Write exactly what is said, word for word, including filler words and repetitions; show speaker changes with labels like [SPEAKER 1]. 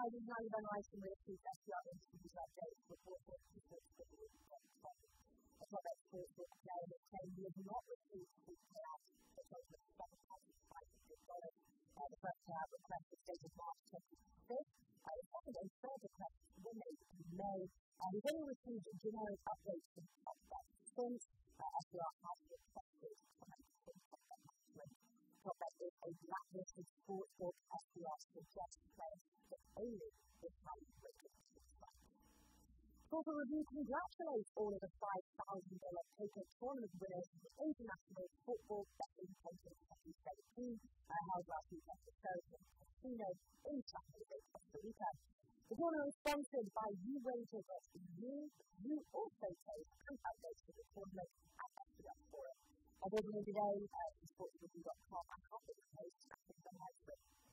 [SPEAKER 1] decided now you've analysed some of the key S D R interviews updates before talking to sports dot com. As well as sportsbook player that claimed he had not received the payout, a total of seven thousand five hundred dollars. Uh, the first payout request was dated March twenty-fifth. Uh, the second and third requests were made in May. Uh, we've only received generic updates from the Top since. Uh, S D R has requested comment from Top Bet management. Top Bet is a blacklisted sportsbook. S D R suggests players that only this money regulated strike. Total Review congratulates all of the five thousand dollars poker tournament winners of the International Football Betting Contest twenty seventeen, uh, held last weekend at Sheraton Casino in Chattanooga, Costa Rica. The tournament was sponsored by uwager dot e u. You also take and updates to the tournament at S D R Forum. I'll be today uh, from sports review dot com and I'll be the host, Catherine Van Heijden.